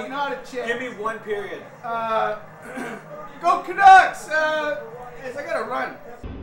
you know how to chant. Give me one period. Go Canucks! I gotta run.